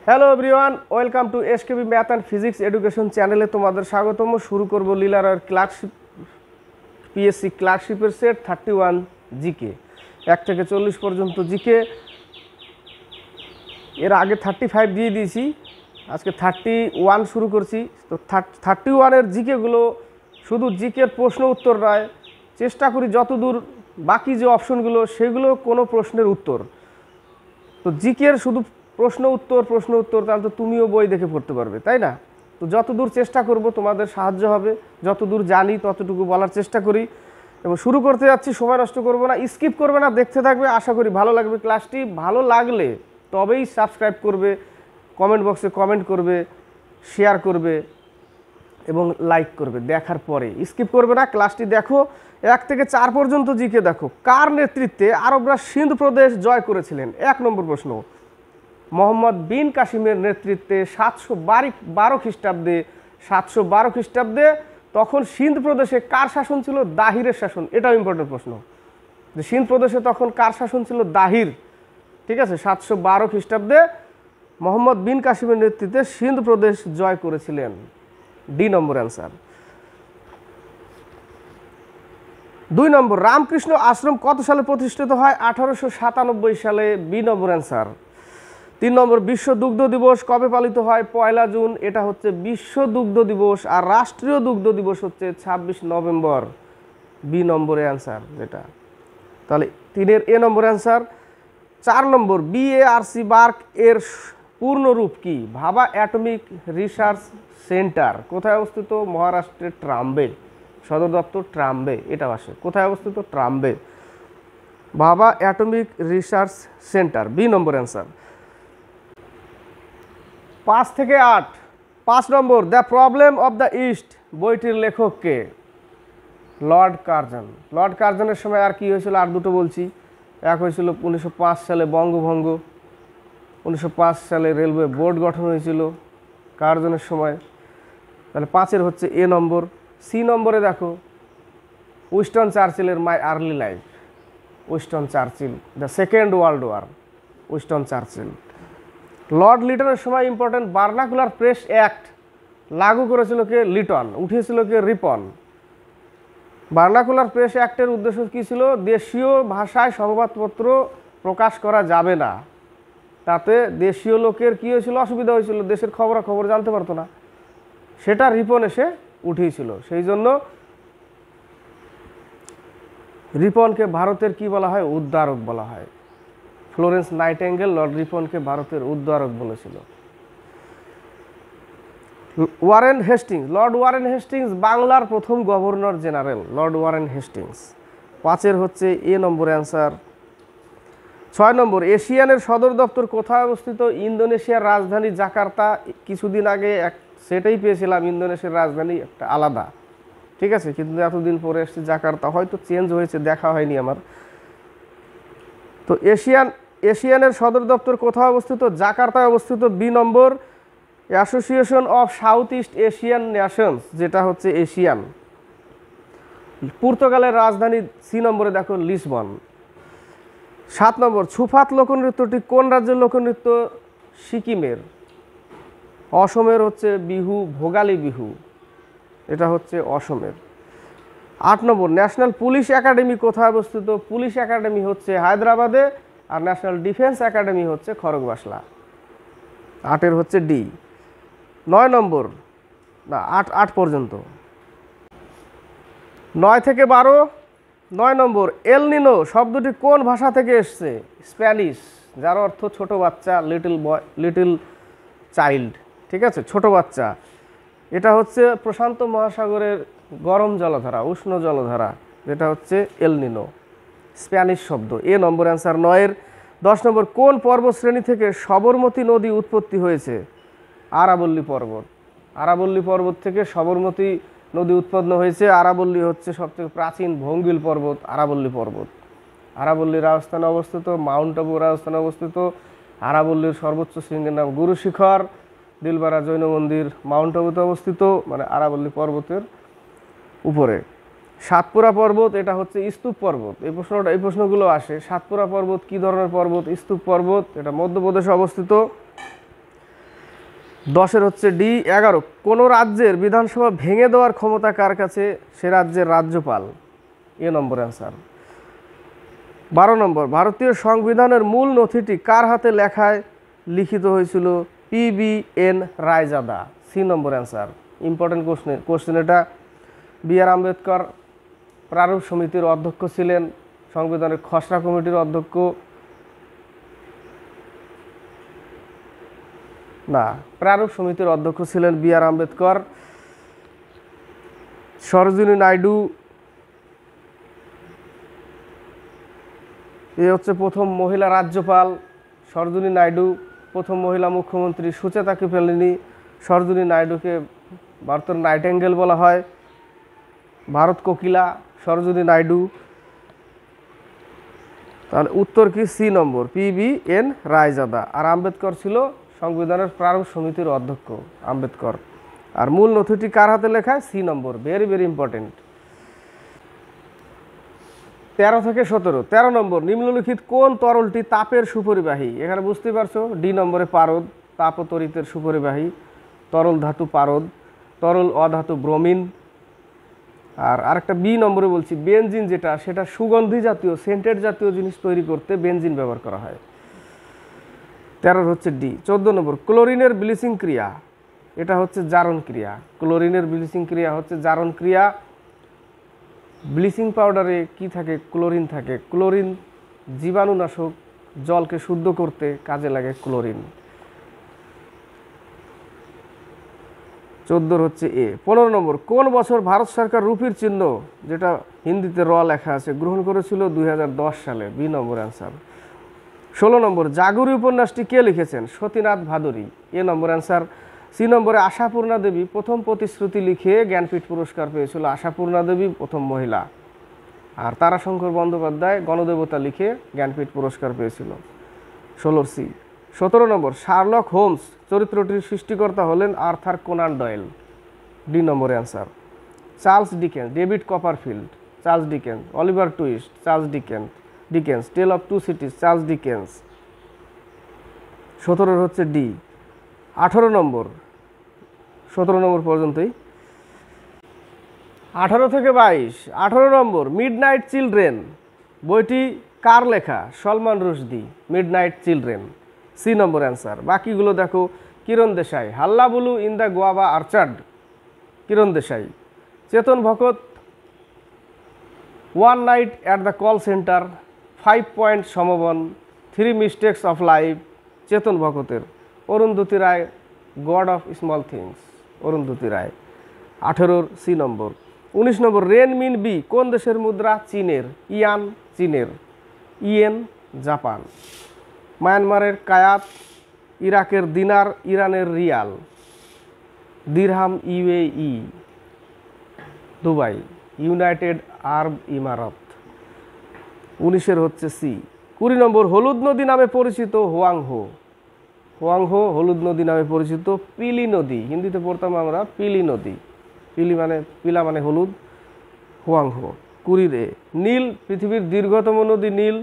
Hello everyone, welcome to SKB math and physics education চ্যানেলে তোমাদের স্বাগতম। শুরু করব লীলার ক্লার্কশিপ পিএসসি ক্লার্কশিপের সেট 31 জিকে 1 থেকে 40 পর্যন্ত জিকে। এর আগে 35 দিয়ে দিয়েছি, আজকে 31 শুরু করছি। তো 31-এর জিকেগুলো শুধু জিকের প্রশ্ন উত্তর নয়, চেষ্টা করি যতদূর বাকি যে অপশনগুলো সেগুলো কোনো প্রশ্নের উত্তর। তো জিকের শুধু প্রশ্ন উত্তর, তাহলে তো তুমিও বই দেখে পড়তে পারবে, তাই না? তো যতদূর চেষ্টা করব তোমাদের সাহায্য হবে, যতদূর জানি ততটুকু বলার চেষ্টা করি। এবং শুরু করতে যাচ্ছি, সময় নষ্ট করব না, স্কিপ করবে না, দেখতে থাকবে। আশা করি ভালো লাগবে ক্লাসটি। ভালো লাগলে তবেই সাবস্ক্রাইব করবে, কমেন্ট বক্সে কমেন্ট করবে, শেয়ার করবে এবং লাইক করবে। দেখার পরে স্কিপ করবে না, ক্লাসটি দেখো। 1 থেকে 4 পর্যন্ত জিকে দেখো। কার নেতৃত্বে আরবরা সিন্ধ প্রদেশ জয় করেছিলেন? 1 নম্বর প্রশ্ন। মোহাম্মদ বিন কাসিমের নেতৃত্বে 712 খ্রিস্টাব্দে 712 খ্রিস্টাব্দে তখন সিন্ধ প্রদেশে কার শাসন ছিল? দাহিরের শাসন। এটাও ইম্পর্টেন্ট প্রশ্ন, যে সিন্ধ প্রদেশে তখন কার শাসন ছিল? দাহির। ঠিক আছে, 712 খ্রিস্টাব্দে মোহাম্মদ বিন কাসিমের নেতৃত্বে সিন্ধ প্রদেশ জয় করেছিলেন। D number answer. 2 number, Ramakrishna Ashram কত সালে প্রতিষ্ঠিত হয়? 1897 সালে। B number answer. 3 নম্বর, বিশ্ব দুগ্ধ দিবস কবে পালিত হয়? 1 জুন। এটা হচ্ছে বিশ্ব দুগ্ধ দিবস। আর রাষ্ট্রীয় দুগ্ধ দিবস হচ্ছে 26 নভেম্বর। বি নম্বরে অ্যান্সার যেটা। তাহলে 3-এর A number answer. 4 number, BARC BARC এর পূর্ণরূপ কি? ভাবা অ্যাটমিক রিসার্চ সেন্টার। কোথায় অবস্থিত? মহারাষ্ট্রের ট্রাম্বে। সদর দপ্তর ট্রাম্বে। এটা আসে কোথায় অবস্থিত? Trombay. Bhabha atomic research centre. B number answer. 5 থেকে 8। 5 number, the problem of the East বইটির লেখক কে? Lord Curzon. লর্ড কার্জনের সময় আর কি হয়েছিল? আর দুটো বলছি। এক হয়েছিল 1905 সালে বঙ্গভঙ্গ। 1905 সালে রেলওয়ে বোর্ড গঠন হয়েছিল কার্জনের সময়। তাহলে 5-এর হচ্ছে এ নম্বর। সি নম্বরে দেখো, উইনস্টন চার্চিলের my early life. Winston Churchill, the second world war. Winston Churchill. Lord লিটনের সময় ইম্পর্টেন্ট, ভার্নাকুলার প্রেস অ্যাক্ট লাগু করেছিল কে? লিটন। উঠিয়েছিল কে? রিপন। ভার্নাকুলার প্রেস অ্যাক্টের উদ্দেশ্য কী ছিল? দেশীয় ভাষায় সংবাদপত্র প্রকাশ করা যাবে না। তাতে দেশীয় লোকের কী হয়েছিল? অসুবিধা হয়েছিল, দেশের খবরাখবর জানতে পারতো না। সেটা রিপন এসে উঠিয়েছিল। সেই জন্য রিপনকে ভারতের কি বলা হয়? উদ্ধারক বলা হয়। ফ্লোরেন্স নাইটেঙ্গেল লর্ড রিপনকে ভারতের উদ্ধারক বলেছিল। Warren Hastings. Lord Warren Hastings বাংলার প্রথম governor general. Lord Warren Hastings. 5-এর হচ্ছে এ নম্বর অ্যান্সার। 6 নম্বর, এশিয়ানের সদর দপ্তর কোথায় অবস্থিত? ইন্দোনেশিয়ার রাজধানী জাকার্তা। কিছুদিন আগে সেটাই পেয়েছিলাম, ইন্দোনেশিয়ার রাজধানী একটা আলাদা, ঠিক আছে, কিন্তু এতদিন পরে এসছে জাকার্তা। হয়তো চেঞ্জ হয়েছে, দেখা হয়নি আমার। তো এশিয়ানের সদর দপ্তর কোথায় অবস্থিত? জাকার্তায় অবস্থিত। B number, association of south east Asian nations, যেটা হচ্ছে এশিয়ান। পর্তুগালের রাজধানী। সি নম্বরে দেখো, লিসবন। 7 নম্বর, ছুফাত লোকনৃত্যটি কোন রাজ্যের লোকনৃত্য? সিকিমের। অসমের হচ্ছে বিহু, ভোগালী বিহু। এটা হচ্ছে অসমের। 8 নম্বর, ন্যাশনাল পুলিশ একাডেমি কোথায় অবস্থিত? পুলিশ একাডেমি হচ্ছে হায়দ্রাবাদে, আর ন্যাশনাল ডিফেন্স একাডেমি হচ্ছে খড়গবাসলা। 8-এর হচ্ছে ডি। 9 নম্বর, না 8 পর্যন্ত, 9 থেকে 12। 9 নম্বর, এল নিনো শব্দটি কোন ভাষা থেকে এসছে? স্প্যানিশ, যার অর্থ ছোট বাচ্চা, লিটল বয়, লিটল চাইল্ড। ঠিক আছে, ছোট বাচ্চা। এটা হচ্ছে প্রশান্ত মহাসাগরের গরম জলধারা, উষ্ণ জলধারা, যেটা হচ্ছে এল নিনো, স্প্যানিশ শব্দ। এ নম্বর অ্যান্সার 9-এর। 10 নম্বর, কোন পর্বত শ্রেণী থেকে সবরমতী নদী উৎপত্তি হয়েছে? আরাবল্লী পর্বত। আরাবল্লী পর্বত থেকে সবরমতী নদী উৎপন্ন হয়েছে। আরাবল্লী হচ্ছে সবথেকে প্রাচীন ভঙ্গিল পর্বত, আরাবল্লী পর্বত। আরাবল্লী রাজস্থানে অবস্থিত, মাউন্ট আবু রাজস্থানে অবস্থিত। আরাবল্লীর সর্বোচ্চ শৃঙ্গের নাম গুরু শিখর। দিলবারা জৈন মন্দির মাউন্ট আবুতে অবস্থিত, মানে আরাবল্লী পর্বতের উপরে। সাতপুরা পর্বত, এটা হচ্ছে স্তূপ পর্বত। এই প্রশ্নগুলো আসে। সাতপুরা পর্বত কী ধরনের পর্বত? স্তূপ পর্বত। এটা মধ্যপ্রদেশে অবস্থিত। 10-এর হচ্ছে ডি। 11 কোনো রাজ্যের বিধানসভা ভেঙে দেওয়ার ক্ষমতা কার কাছে? সে রাজ্যের রাজ্যপাল। এ নম্বর অ্যান্সার। 12 নম্বর ভারতীয় সংবিধানের মূল নথিটি কার হাতে লেখায় লিখিত হয়েছিল? PBN Raizada. C number answer. Important question এটা। BR আম্বেদকর প্রারূপ সমিতির অধ্যক্ষ ছিলেন, সংবিধানের খসড়া কমিটির অধ্যক্ষ না, প্রারূপ সমিতির অধ্যক্ষ ছিলেন BR আম্বেদকর। সরোজিনী নাইডু এ হচ্ছে প্রথম মহিলা রাজ্যপাল। সরোজিনী নাইডু প্রথম মহিলা মুখ্যমন্ত্রী। সুচেতা কৃপলিনী। সরোজিনী নাইডুকে ভারতের নাইটেঙ্গেল বলা হয়, ভারত কোকিলা সরোজিনী নাইডু। তাহলে উত্তর কি? C number, PBN Raizada. আর আম্বেদকর ছিল সংবিধানের প্রারূপ সমিতির অধ্যক্ষ আম্বেদকর। আর মূল নথিটি কার হাতে লেখায়? C number. Very very important. 13 থেকে 17। 13 নম্বর নিম্নলিখিত কোন তরলটি তাপের সুপরিবাহী? এখানে বুঝতে পারছো, ডি নম্বরে পারদ, তাপ ও তড়িতের সুপরিবাহী। তরল ধাতু পারদ, তরল অধাতু ব্রোমিন। আর আরেকটা বি নম্বরে বলছি, বেনজিন যেটা, সেটা সুগন্ধি জাতীয় সেন্টেড জাতীয় জিনিস তৈরি করতে বেনজিন ব্যবহার করা হয়। 13 হচ্ছে ডি। 14 নম্বর ক্লোরিনের ব্লিচিং ক্রিয়া, এটা হচ্ছে জারণ ক্রিয়া। ক্লোরিনের ব্লিচিং ক্রিয়া হচ্ছে জারণ ক্রিয়া। ব্লিচিং পাউডারে কি থাকে? ক্লোরিন থাকে। ক্লোরিন জীবাণুনাশক, জলকে শুদ্ধ করতে কাজে লাগে ক্লোরিন। 14 হচ্ছে এ। 15 নম্বর কোন বছর ভারত সরকার রুপির চিহ্ন, যেটা হিন্দিতে র লেখা আছে, গ্রহণ করেছিল? 2010 সালে। B number answer. 16 নম্বর জাগরি উপন্যাসটি কে লিখেছেন? Satinath Bhaduri. A number answer. C নম্বরে আশাপূর্ণা দেবী প্রথম প্রতিশ্রুতি লিখে জ্ঞানপীঠ পুরস্কার পেয়েছিল। আশাপূর্ণা দেবী প্রথম মহিলা। আর তারাশঙ্কর বন্দ্যোপাধ্যায় গণদেবতা লিখে জ্ঞানপীঠ পুরস্কার পেয়েছিল। 16 সি। 17 নম্বর শার্লক হোমস চরিত্রটির সৃষ্টিকর্তা হলেন Arthur Conan Doyle. D number answer. Charles Dickens, David Copperfield, Charles Dickens. Oliver Twist, Charles Dickens. Tale of two cities, Charles Dickens. 17 হচ্ছে ডি। 18 নম্বর, 17 নম্বর পর্যন্তই। 18 থেকে 22। 18 নম্বর মিডনাইট চিলড্রেন বইটি কার লেখা? Salman Rushdie. Midnight children. C number answer. বাকিগুলো দেখো, Kiran Desai, hullabaloo in the guava orchard, Kiran Desai. Chetan Bhagat, one night at the call centre, 5 point someone, 3 mistakes of life, Chetan ভগতের। Arundhati Roy, god of small things, Arundhati Roy. 18 C number. 19 number renminbi কোন দেশের মুদ্রা? চীনের। Yuan চীনের। Yen Japan. মায়ানমারের kyat, ইরাকের দিনার, ইরানের রিয়াল। দিরহাম UAE, Dubai, United Arab Emirates. 19 হচ্ছে সি। 20 নম্বর হলুদ নদী নামে পরিচিত হোয়াংহো। হোয়াংহো হলুদ নদী নামে পরিচিত। পিলি নদী, হিন্দিতে পড়তাম আমরা পিলি নদী। পিলি মানে পিলা মানে হলুদ, হোয়াংহো। 20 নীল পৃথিবীর দীর্ঘতম নদী নীল।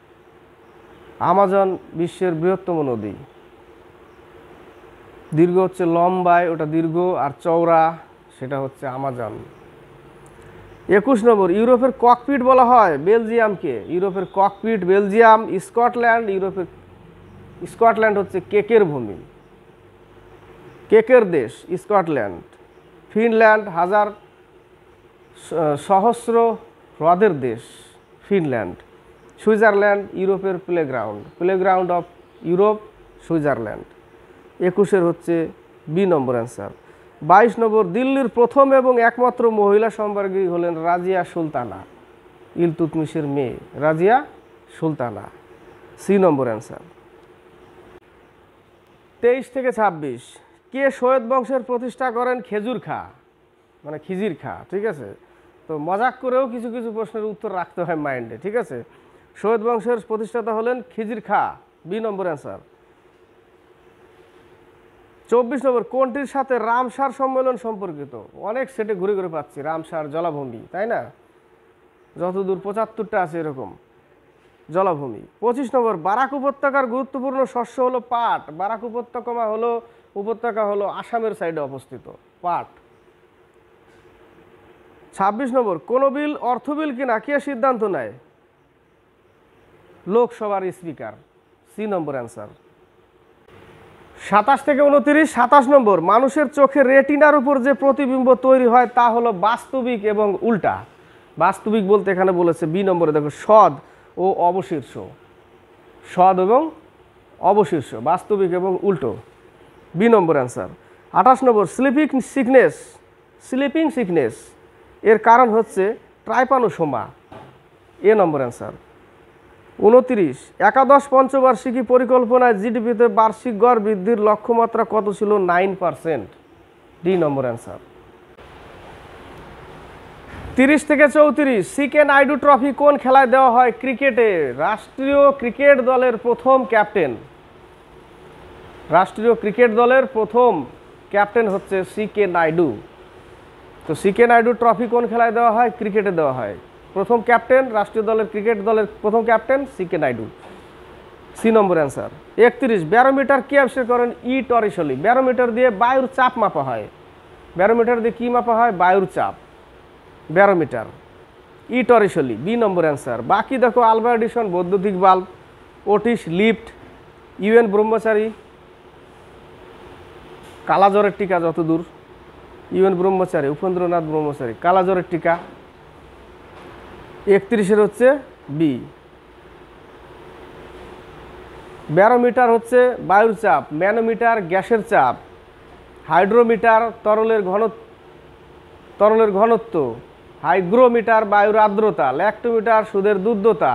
আমাজন বিশ্বের বৃহত্তম নদী। দীর্ঘ হচ্ছে লম্বায়, ওটা দীর্ঘ, আর চওড়া সেটা হচ্ছে আমাজন। 21 নম্বর ইউরোপের ককপিট বলা হয় বেলজিয়ামকে। ইউরোপের ককপিট বেলজিয়াম। স্কটল্যান্ড, স্কটল্যান্ড হচ্ছে কেকের ভূমি, কেকের দেশ স্কটল্যান্ড। ফিনল্যান্ড সহস্র হ্রদের দেশ ফিনল্যান্ড। সুইজারল্যান্ড ইউরোপের প্লেগ্রাউন্ড অফ ইউরোপ, সুইজারল্যান্ড। 21 হচ্ছে বি নম্বর অ্যান্সার। 22 নম্বর দিল্লির প্রথম এবং একমাত্র মহিলা সম্রাজ্ঞী হলেন রাজিয়া সুলতানা, ইলতুৎমিশের মেয়ে Razia Sultana. C number answer. 23 থেকে 26 কে সৈয়দ বংশের প্রতিষ্ঠা করেন? খেজুর খা মানে খিজির খা, ঠিক আছে। তো মজাক করেও কিছু কিছু প্রশ্নের উত্তর রাখতে হয় মাইন্ডে, ঠিক আছে। সৈয়দ বংশের প্রতিষ্ঠাতা হলেন খিজির খা। B number answer. 24 নম্বর কোনটির সাথে রামসার সম্মেলন সম্পর্কিত? অনেক সেটে ঘুরে ঘুরে পাচ্ছি রামসার জলাভূমি, তাই না? যতদূর 75টা আছে এরকম। জলাভূমি। 25 নম্বর, বারাক উপত্যকার গুরুত্বপূর্ণ শস্য হলো পাট। বারাক উপত্যকা হলো আসামের সাইডে অবস্থিত, পাট। 26 নম্বর, কোন বিল অর্থ বিল কিনা কে সিদ্ধান্ত নেয়? লোকসভার স্পিকার, সি নম্বর অ্যান্সার। 27 থেকে 29, 27 নম্বর, মানুষের চোখে রেটিনার উপর যে প্রতিবিম্ব তৈরি হয় তা হলো বাস্তবিক এবং উল্টা। বাস্তবিক বলতে এখানে বলেছে বি নম্বরে, দেখো সদ ও অবশীর্ষ, সদ এবং অবশীর্ষ, বাস্তবিক এবং উল্টো, B number answer. 28 number, sleeping sickness এর কারণ হচ্ছে ট্রাইপানোসোমা, এ নম্বর অ্যান্সার। 29, একাদশ পঞ্চবার্ষিকী পরিকল্পনায় জিডিপিতে বার্ষিক গড় বৃদ্ধির লক্ষ্যমাত্রা কত ছিল? 9%, ডি নম্বর অ্যান্সার। 30 থেকে 34, সিকে নাইডু ট্রফি কোন খেলায় দেওয়া হয়? ক্রিকেটে। রাষ্ট্রীয় ক্রিকেট দলের প্রথম ক্যাপ্টেন হচ্ছে সিকে নাইডু। তো সিকে নাইডু ট্রফি কোন খেলায় দেওয়া হয়? ক্রিকেটে দেওয়া হয়। প্রথম ক্যাপ্টেন, রাষ্ট্রীয় ক্রিকেট দলের প্রথম captain CK Naidu, C number answer. 31, barometer কে আবিষ্কার করেন? ই টরিসলি। ব্যারোমিটার দিয়ে বায়ুর চাপ মাপা হয়। ব্যারোমিটার দিয়ে কি মাপা হয়? বায়ুর চাপ, barometer, E Torricelli, B number answer. বাকি দেখো, আলভা এডিসন বৈদ্যুতিক bulb, Otis lift, UN Brahmachari কালাজ্বরের টিকা, যতদূর ইউএন ব্রহ্মচারী, উপেন্দ্রনাথ ব্রহ্মচারী কালাজ্বরের টিকা। 31 হচ্ছে বি। ব্যারোমিটার হচ্ছে বায়ুর চাপ, ম্যানোমিটার গ্যাসের চাপ, হাইড্রোমিটার তরলের ঘনত্ব, হাইগ্রোমিটার বায়ুর আর্দ্রতা, ল্যাক্টোমিটার সুদের দুগ্ধতা।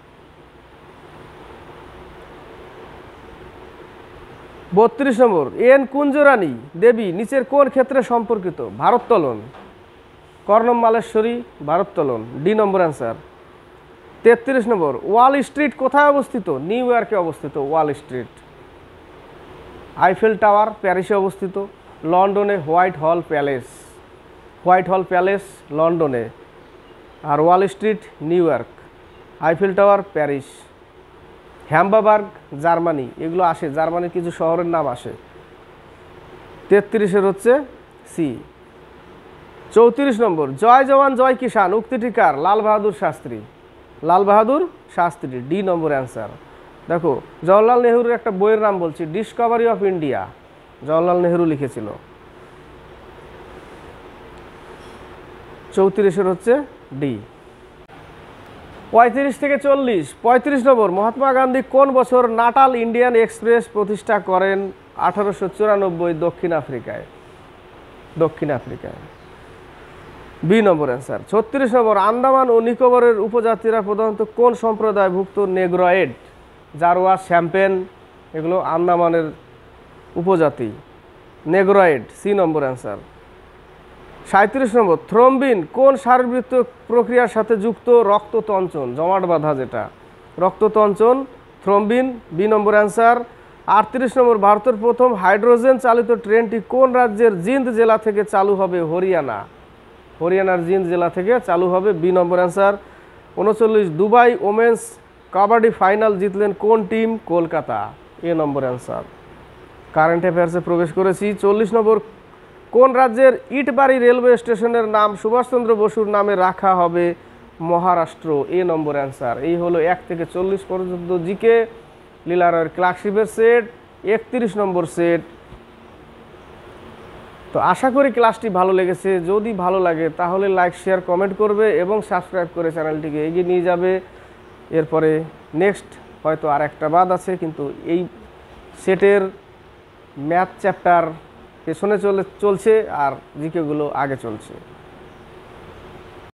32 নম্বর, এন কুঞ্জরানী দেবী নিচের কোন ক্ষেত্রে সম্পর্কিত? ভারোত্তোলন। কর্ণম মালেশ্বরী, ভারোত্তোলন, D number answer. 33 number, wall street কোথায় অবস্থিত? নিউ ইয়র্কে অবস্থিত ওয়াল স্ট্রিট। আইফেল টাওয়ার প্যারিসে অবস্থিত। লন্ডনে হোয়াইট হল প্যালেস লন্ডনে, আর Wall Street New York, Eiffel Tower Paris. Hamburg Germany, এগুলো আসে, জার্মানির কিছু শহরের নাম আসে। 33 হচ্ছে সি। 34 নম্বর, জয় জওয়ান জয় কিষান উক্তিটি কার? Lal Bahadur Shastri, D number answer. দেখো, জওহরলাল নেহরুর একটা বইয়ের নাম বলছি, discovery of India, Jawaharlal Nehru লিখেছিল। 34 হচ্ছে ডি। 35 থেকে 40, 35 নম্বর, মহাত্মা গান্ধী কোন বছর নাটাল ইন্ডিয়ান এক্সপ্রেস প্রতিষ্ঠা করেন? 1894, দক্ষিণ আফ্রিকায়, B number answer. 36 number, Andaman ও নিকোবরের উপজাতিরা প্রধানত কোন সম্প্রদায়ভুক্ত? নেগ্রয়েড, জারোয়া, শ্যাম্পেন, এগুলো আন্দামানের উপজাতি, negroid, C number answer. 37 number, thrombin কোন শারীরবৃত্তীয় প্রক্রিয়ার সাথে যুক্ত? রক্ততঞ্চন, জমাট বাঁধা যেটা, রক্ততঞ্চন, thrombin, B number answer. 38 number, ভারতের প্রথম হাইড্রোজেন চালিত ট্রেনটি কোন রাজ্যের জিন্দ জেলা থেকে চালু হবে? হরিয়ানার জিন্দ জেলা থেকে চালু হবে, B number answer. 39, Dubai women's kabaddi final জিতলেন কোন team? Kolkata, A number answer. Current অ্যাফেয়ার্সে প্রবেশ করেছি। 40 নম্বর, কোন রাজ্যের ইটবাড়ি রেলওয়ে স্টেশনের নাম সুভাষচন্দ্র বসুর নামে রাখা হবে? Maharashtra, A number answer. এই হলো 1 থেকে 40 পর্যন্ত জিকে লীলারয়ের ক্লার্কশিপের সেট, 31 নম্বর সেট। তো আশা করি ক্লাসটি ভালো লেগেছে। যদি ভালো লাগে তাহলে লাইক, শেয়ার, কমেন্ট করবে এবং সাবস্ক্রাইব করে চ্যানেলটিকে এগিয়ে নিয়ে যাবে। এরপরে নেক্সট হয়তো আর একটা বাদ আছে, কিন্তু এই সেটের ম্যাথ চ্যাপ্টার পেছনে চলছে আর জিকেগুলো আগে চলছে।